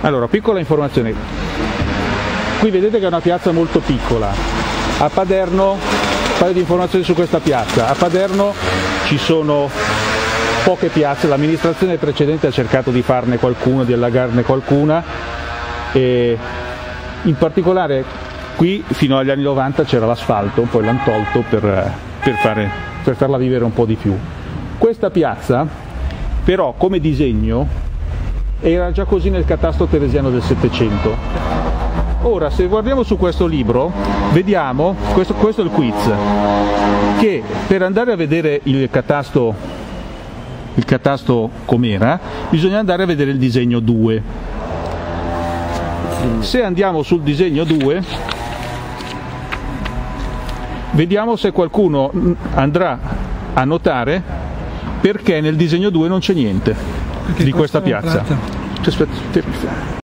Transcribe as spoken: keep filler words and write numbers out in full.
Allora, piccola informazione, qui vedete che è una piazza molto piccola. A Paderno, un paio di informazioni su questa piazza, a Paderno ci sono poche piazze, l'amministrazione precedente ha cercato di farne qualcuna, di allagarne qualcuna, e in particolare qui fino agli anni novanta c'era l'asfalto, poi l'hanno tolto per, per, fare, per farla vivere un po' di più. Questa piazza però come disegno era già così nel catasto teresiano del Settecento. Ora, se guardiamo su questo libro, vediamo, questo, questo è il quiz, che per andare a vedere il catasto, il catasto com'era, bisogna andare a vedere il disegno due. Se andiamo sul disegno due, vediamo se qualcuno andrà a notare perché nel disegno due non c'è niente perché di questa piazza.